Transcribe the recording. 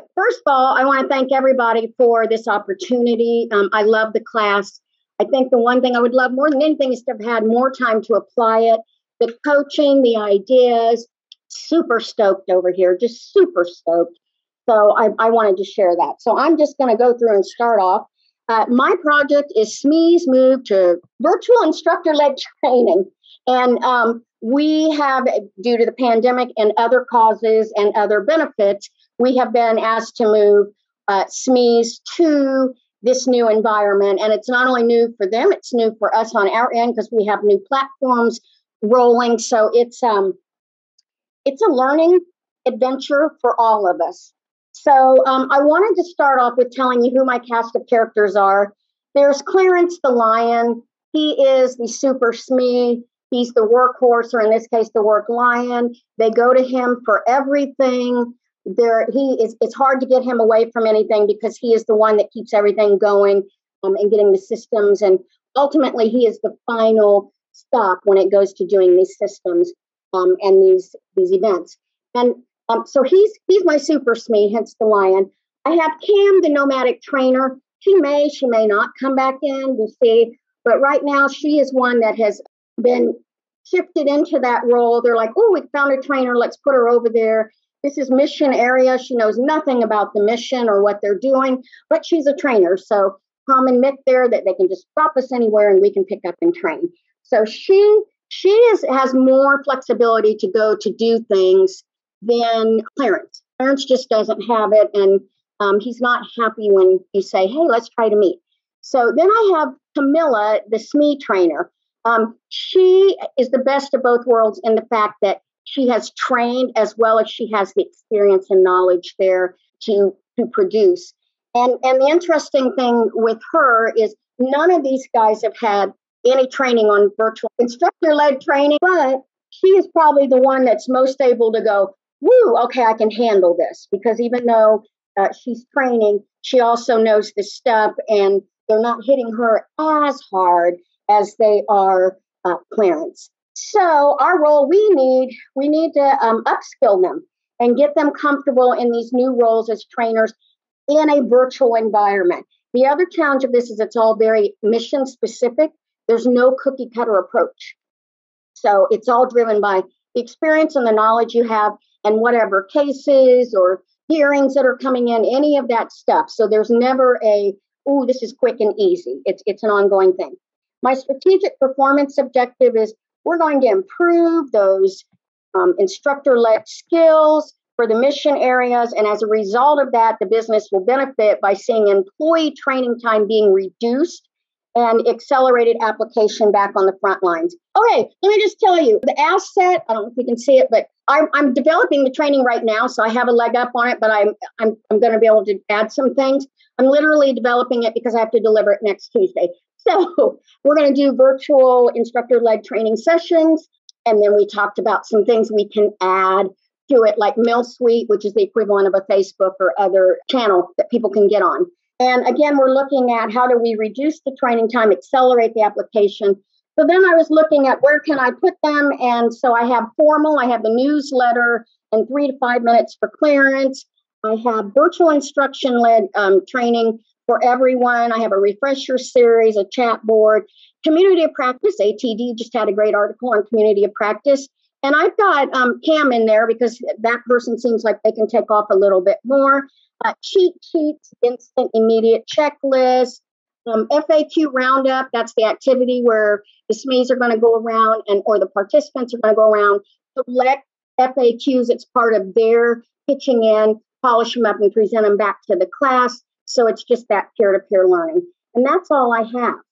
First of all, I want to thank everybody for this opportunity. I love the class. I think the one thing I would love more than anything is to have had more time to apply it. The coaching, the ideas, super stoked over here, just super stoked. So I wanted to share that. So I'm just going to go through and start off. My project is SME's move to virtual instructor-led training. And we have, due to the pandemic and other causes and other benefits, we have been asked to move SMEs to this new environment. And it's not only new for them, it's new for us on our end because we have new platforms rolling. So it's a learning adventure for all of us. So I wanted to start off with telling you who my cast of characters are. There's Clarence the Lion. He is the super SME. He's the workhorse, or in this case, the work lion. They go to him for everything. It's hard to get him away from anything because he is the one that keeps everything going and getting the systems. And ultimately, he is the final stop when it goes to doing these systems and these events. And so he's my super SME, hence the lion. I have Cam, the nomadic trainer. She may not come back in. We'll see. But right now, she is one that has been shifted into that role. They're like, oh, we found a trainer. Let's put her over there. This is mission area. She knows nothing about the mission or what they're doing, but she's a trainer. So common myth there that they can just drop us anywhere and we can pick up and train. So she has more flexibility to go to do things than Clarence. Clarence just doesn't have it, and he's not happy when you say, hey, let's try to meet. So then I have Camilla, the SME trainer. She is the best of both worlds in the fact that she has trained as well as she has the experience and knowledge there to produce. And the interesting thing with her is none of these guys have had any training on virtual instructor-led training, but she is probably the one that's most able to go, woo, okay, I can handle this. Because even though she's training, she also knows the stuff, and they're not hitting her as hard as they are Clarence. So our role, we need to upskill them and get them comfortable in these new roles as trainers in a virtual environment. The other challenge of this is it's all very mission specific. There's no cookie cutter approach. So it's all driven by the experience and the knowledge you have and whatever cases or hearings that are coming in, any of that stuff. So there's never this is quick and easy. It's an ongoing thing. My strategic performance objective is we're going to improve those instructor-led skills for the mission areas. And as a result of that, the business will benefit by seeing employee training time being reduced and accelerated application back on the front lines. Okay, let me just tell you, the asset, I don't know if you can see it, but I'm developing the training right now, so I have a leg up on it, but I'm going to be able to add some things. I'm literally developing it because I have to deliver it next Tuesday. So we're going to do virtual instructor-led training sessions, and then we talked about some things we can add to it, like MillSuite, which is the equivalent of a Facebook or other channel that people can get on. And again, we're looking at how do we reduce the training time, accelerate the application. So then I was looking at where can I put them? And so I have formal, I have the newsletter and 3 to 5 minutes for Clarence. I have virtual instruction-led training for everyone. I have a refresher series, a chat board, community of practice. ATD just had a great article on community of practice. And I've got Cam in there because that person seems like they can take off a little bit more. Cheat sheets, instant, immediate checklist, FAQ roundup. That's the activity where the SMEs are going to go around or the participants are going to go around, select FAQs. It's part of their pitching in, polish them up and present them back to the class. So it's just that peer-to-peer learning. And that's all I have.